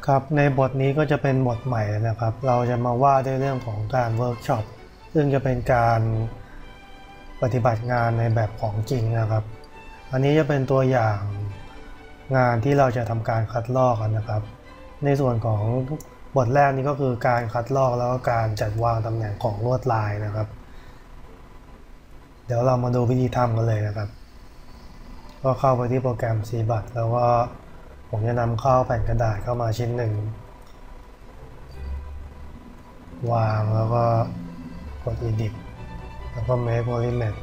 ครับในบทนี้ก็จะเป็นบทใหม่นะครับเราจะมาว่าด้วยเรื่องของการเวิร์กช็อปซึ่งจะเป็นการปฏิบัติงานในแบบของจริงนะครับอันนี้จะเป็นตัวอย่างงานที่เราจะทำการคัดลอกกันนะครับในส่วนของบทแรกนี้ก็คือการคัดลอกแล้วก็การจัดวางตำแหน่งของลวดลายนะครับเดี๋ยวเรามาดูวิธีทำกันเลยนะครับก็เข้าไปที่โปรแกรม CBUT แล้วก็ผมจะนำเข้าแผ่นกระดาษเข้ามาชิ้นหนึ่งวางแล้วก็กด Edit แล้วก็ Make Polymer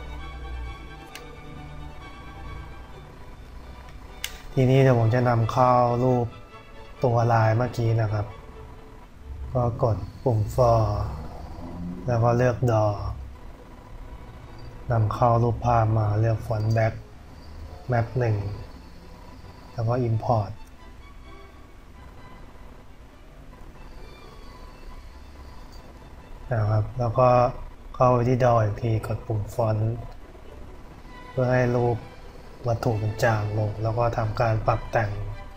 ทีนี้เดี๋ยวผมจะนำเข้ารูปตัวลายเมื่อกี้นะครับก็กดปุ่ม For แล้วก็เลือก Draw นำเข้ารูปภาพมาเลือก Front Back Map 1แล้วก็ Import นะครับแล้วก็เข้าไปที่ Draw อีกทีกดปุ่ม Font เพื่อให้รูปวัตถุมันจางลงแล้วก็ทำการปรับแต่ง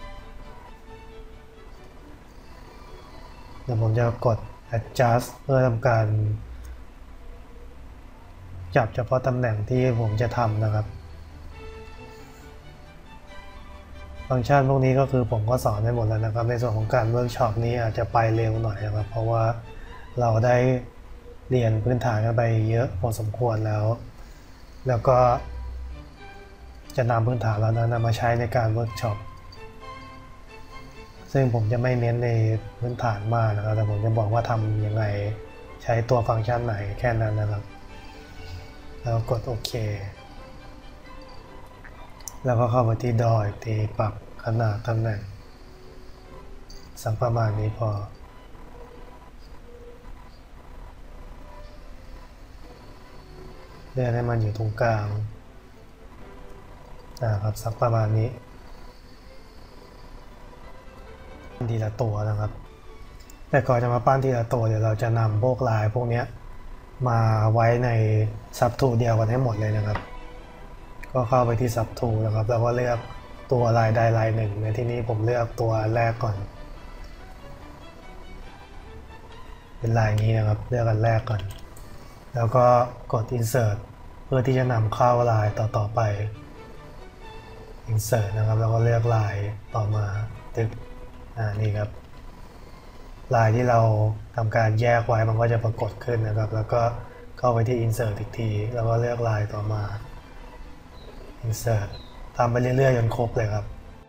เดี๋ยวผมจะกด Adjust เพื่อทำการจับเฉพาะตำแหน่งที่ผมจะทำนะครับฟังก์ชันพวกนี้ก็คือผมก็สอนไปหมดแล้วนะครับในส่วนของการเวิร์กช็อปนี้อาจจะไปเร็วหน่อยนะครับเพราะว่าเราได้เรียนพื้นฐานกันไปเยอะพอสมควรแล้วก็จะนำพื้นฐานแล้วนั้นมาใช้ในการเวิร์กช็อปซึ่งผมจะไม่เน้นในพื้นฐานมากนะครับแต่ผมจะบอกว่าทำยังไงใช้ตัวฟังก์ชันไหนแค่นั้นนะครับแล้วกดโอเคแล้วก็เข้าไปที่ดอยทีปรับขนาดตำแหน่งสักประมาณนี้พอเลื่อนให้มันอยู่ตรงกลางนะครับสักประมาณนี้ทีละตัวนะครับแต่ก่อนจะมาปั้นทีละตัวเดี๋ยวเราจะนำพวกลายพวกนี้มาไว้ในซับทูเดียวกันให้หมดเลยนะครับก็เข้าไปที่ซับทูนะครับแล้วก็เลือกตัวลายใดลายหนึ่งในที่นี้ผมเลือกตัวแรกก่อนเป็นลายนี้นะครับเลือกอันแรกก่อนแล้วก็กด Insert เพื่อที่จะนำเข้าลายต่อไป Insert นะครับแล้วก็เลือกลายต่อมาตึกนี่ครับลายที่เราทำการแยกไว้มันก็จะปรากฏขึ้นนะครับแล้วก็เข้าไปที่ Insert อีกทีแล้วก็เลือกลายต่อมา Insert ทำไปเรื่อยๆจนครบเลยครับ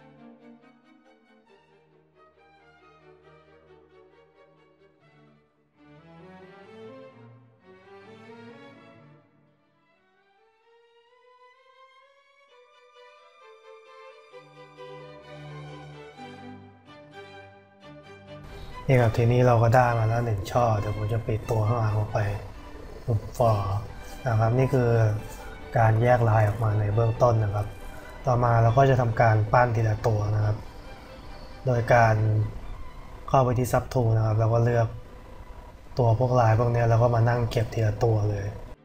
นี่ครับทีนี้เราก็ได้มาแล้ว1ช่อเดี๋ยวผมจะปิดตัวข้างหลังออกไปปุ่ม For นะครับนี่คือการแยกลายออกมาในเบื้องต้นนะครับต่อมาเราก็จะทำการปั้นทีละตัวนะครับโดยการเข้าไปที่ Sub Tool นะครับแล้วก็เลือกตัวพวกลายพวกนี้แล้วก็มานั่งเก็บทีละตัวเลย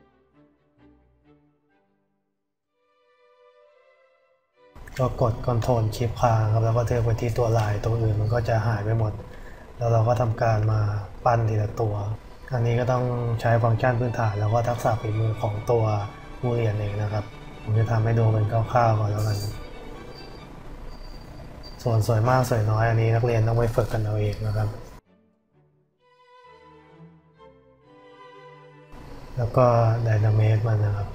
ก็กด Ctrl Shift ค้างครับแล้วก็เลือกไปที่ตัวลายตัวอื่นมันก็จะหายไปหมดแล้วเราก็ทำการมาปั้นทีละตัวอันนี้ก็ต้องใช้ฟังก์ชันพื้นฐานแล้วก็ทักษะฝีมือของตัวผู้เรียนเองนะครับผมจะทำให้ดูเป็นคร่าวๆก่อนแล้วกันส่วนสวยมากสวยน้อยอันนี้นักเรียนต้องไปฝึกกันเอาเองนะครับแล้วก็ไดนามิกมันนะครับ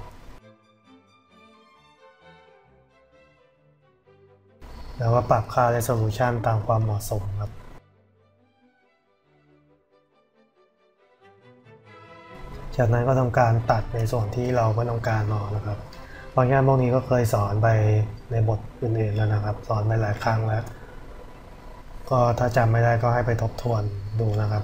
แล้วก็ปรับค่า resolution ตามความเหมาะสมครับจากนั้นก็ทำการตัดในส่วนที่เราไม่ต้องการออกนะครับฟังก์ชันพวกนี้ก็เคยสอนไปในบทอื่นๆแล้วนะครับสอนไปหลายครั้งแล้วก็ถ้าจำไม่ได้ก็ให้ไปทบทวนดูนะครับ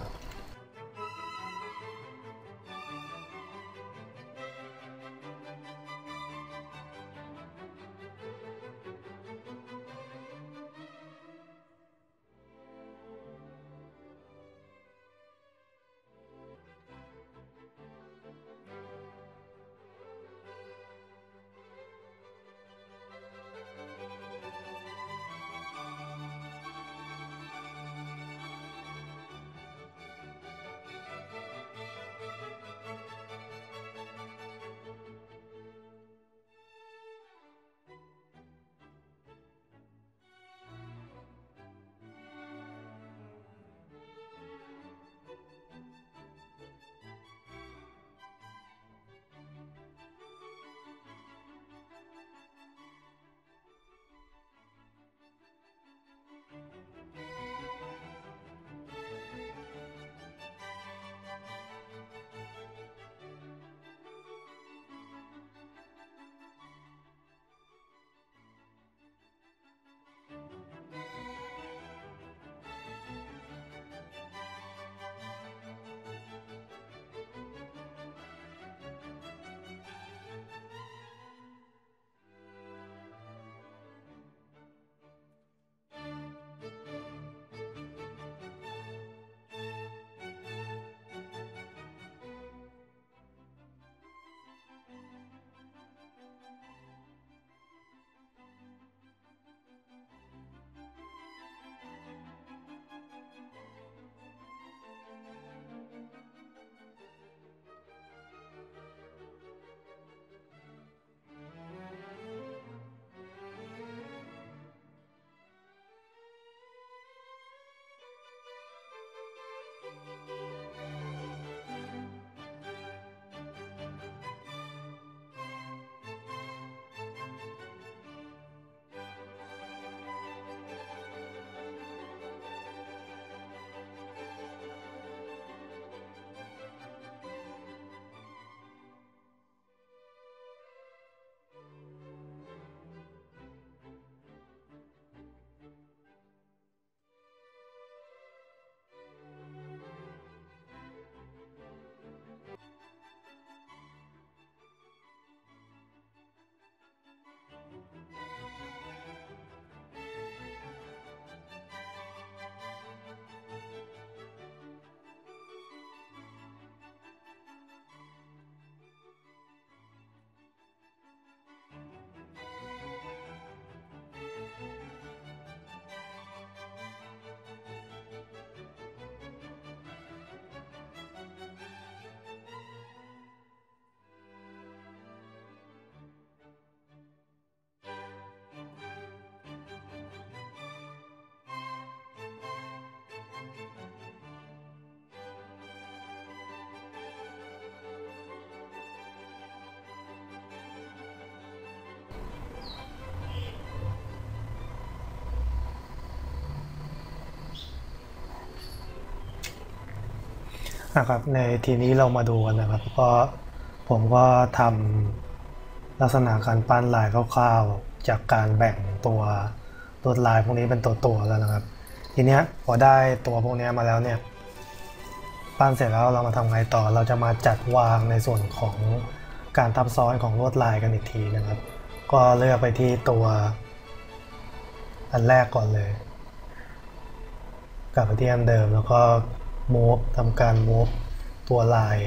นะครับในทีนี้เรามาดูกันนะครับก็ผมก็ทำลักษณะการปั้นลายคร่าวๆจากการแบ่งตัวลวดลายพวกนี้เป็นตัวๆแล้วนะครับทีเนี้ยพอได้ตัวพวกนี้มาแล้วเนี่ยปั้นเสร็จแล้วเรามาทำไงต่อเราจะมาจัดวางในส่วนของการทับซ้อนของลวดลายกันอีกทีนะครับก็เลือกไปที่ตัวอันแรกก่อนเลยกลับไปที่อันเดิมแล้วก็ move ทำการ move ตัวลาย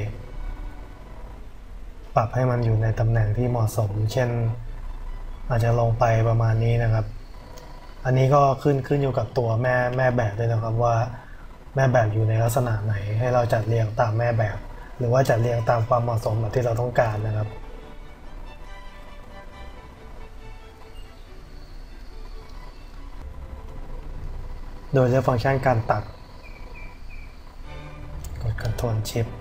ปรับให้มันอยู่ในตำแหน่งที่เหมาะสมเช่นอาจจะลงไปประมาณนี้นะครับอันนี้ก็ขึ้นอยู่กับตัวแม่แบบด้วยนะครับว่าแม่แบบอยู่ในลักษณะไหนให้เราจัดเรียงตามแม่แบบหรือว่าจัดเรียงตามความเหมาะสมแบบที่เราต้องการนะครับโดยใช้ฟังก์ชันการตัดกด Ctrl Shift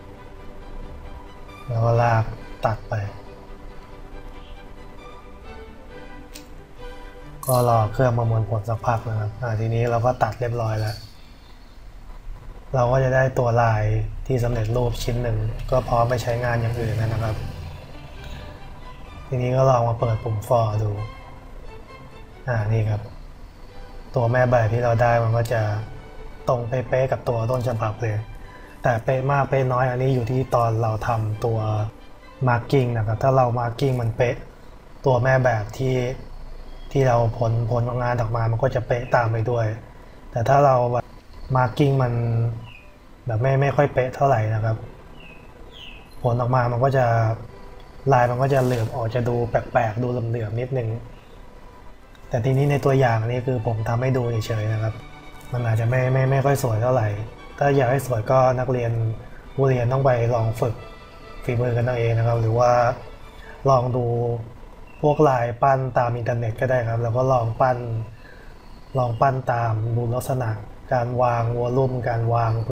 แล้วก็ลากตัดไปก็รอเครื่องประมวลผลสักพักนะครับทีนี้เราก็ตัดเรียบร้อยแล้วเราก็จะได้ตัวลายที่สำเร็จรูปชิ้นหนึ่งก็พร้อมไปใช้งานอย่างอื่นนะครับ ทีนี้ก็ลองมาเปิดปุ่ม for ดูนี่ครับตัวแม่แบบที่เราได้มันก็จะตรงเป๊ะๆกับตัวต้นฉบับเลยแต่เป๊ะมากเป๊ะน้อยอันนี้อยู่ที่ตอนเราทำตัว marking นะครับถ้าเรา marking มันเป๊ะตัวแม่แบบที่เราผลงานออกมามันก็จะเป๊ะตามไปด้วยแต่ถ้าเราแบบ marking มันแบบไม่ค่อยเป๊ะเท่าไหร่นะครับผลออกมามันก็จะลายมันก็จะเหลื่อมออกจะดูแปลกๆดูเหลื่อมๆนิดนึงแต่ทีนี้ในตัวอย่างนี้คือผมทำให้ดูเฉยๆนะครับมันอาจจะไม่ค่อยสวยเท่าไหร่ถ้าอยากให้สวยก็นักเรียนผู้เรียนต้องไปลองฝึกฝีมือกันเอาเองนะครับหรือว่าลองดูพวกลายปั้นตามอินเทอร์เน็ตก็ได้ครับแล้วก็ลองปั้นตามดูลักษณะการวางวอลลุ่มการวาง